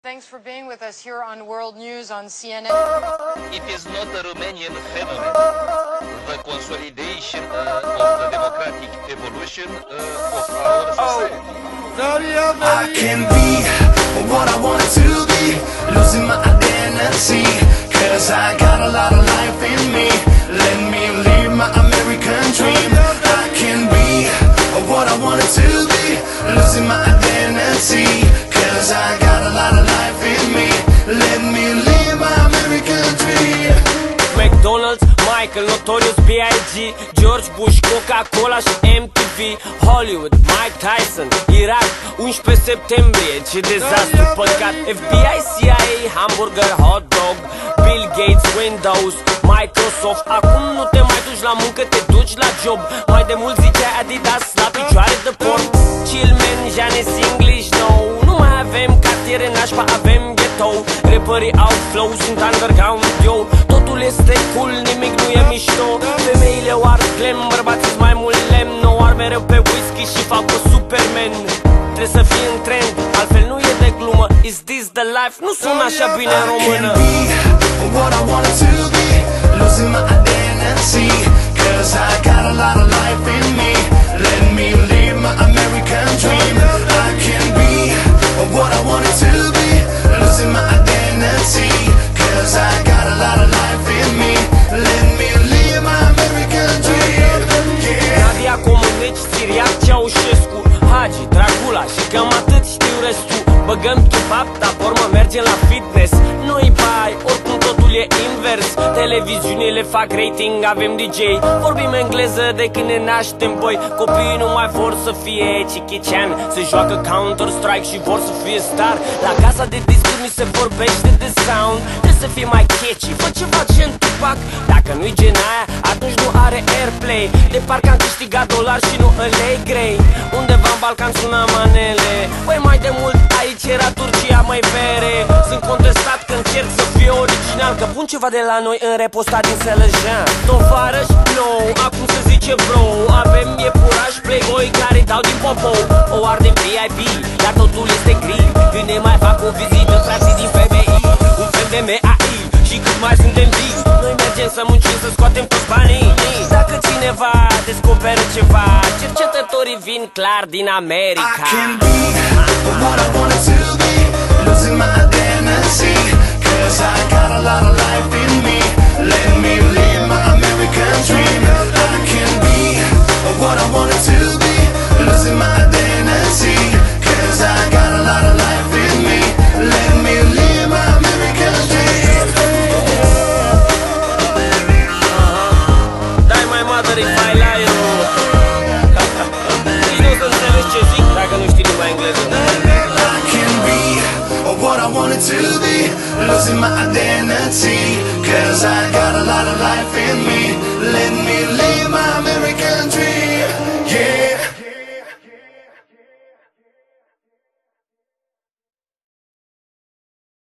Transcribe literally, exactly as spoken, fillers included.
Thanks for being with us here on World News on C N N. It is not a Romanian phenomenon. The consolidation uh, of the democratic evolution uh, of our society. I can be what I want to be, losing my identity, cause I got a lot of life in me. Let me live my American dream. I can be what I wanted to be, losing my identity, cause I got a lot of life in me. Let me live my American dream. McDonald's, Michael, Notorious B I G, George Bush, Coca-Cola și M T V, Hollywood, Mike Tyson, Irak, unsprezece septembrie, ce dezastru, păcat. F B I, C I A, hamburger, hot dog, Bill Gates, Windows, Microsoft. Acum nu te mai duci la muncă, te duci la job. Mai de mult zicea Adidas la picioare de porc. Chillman, Janis, English, no. Nu mai avem cartiere nașpa, avem ghetto. Rapperii au flow, sunt underground, yo. Totul este cool, nimic nu e mișto. Femeile o ard glam, bărbații mai mult lemn. Nu ar mereu pe whisky și fac o Superman. Trebuie să fii în trend, altfel nu e de glumă. Is this the life? Nu sună așa bine în română. What I wanted to be, losing my identity, cause I got a lot of life in me. Let me live my American dream. I can be what I wanted to be, losing my identity, cause I got a lot of life in me. Let me live my American dream. Yeah. Nadia Comăneci, Siriac, Ceaușescu, Hagi, Dracula și cam atât știu restul. Băgăm kebab, dar pe urmă mergem la fitness. Noi bai, oricum totul e invers. Televiziunile fac rating, avem D J. Vorbim engleză de când ne naștem, băi. Copiii nu mai vor să fie Jackie Chan, se joacă Counter-Strike și vor să fie star. La casa de discuri mi se vorbește de sound. Trebuie să fie mai catchy, fă ceva gen Tupac. Dacă nu-i gen aia, atunci nu are airplay. De parcă am câștigat dolari și nu lei grei. Undeva în Balcan sună manele. Băi, mai de mult aici era Turcia, mai vere. Sunt contestat că încerc să fiu original, că pun ceva de la noi în repostat din Selejan. Tovarăș, no, acum se zice bro. Avem iepurași playboy care dau din popo. O ardem V I P, dar totul este gri. Când ne mai fac o vizită, frații din F B I, un fel de M A I. Și cât mai suntem vii, noi mergem să muncim, să scoatem toți banii. Dacă cineva descoperă ceva, cercetătorii vin clar din America. I can be what I wanted to be, losing my identity, cause I got a lot of life in me. Let me live my American dream. I can be what I wanted to be, losing my identity, cause I got a lot of life in me. Let me live my American dream. Dai mai mother if I lie, eu. Nici nu o să înțelegi ce zic dacă nu știi limba engleză. I can be what I wanted to be, losing my identity, cause I got a lot of life in me. Let me live my American